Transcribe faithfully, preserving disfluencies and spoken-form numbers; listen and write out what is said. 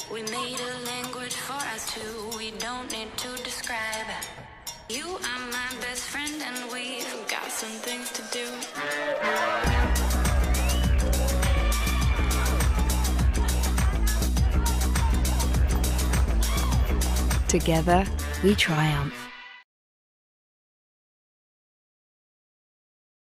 We made a language for us two, we don't need to describe. You are my best friend and we've got some things to do. Together, we triumph.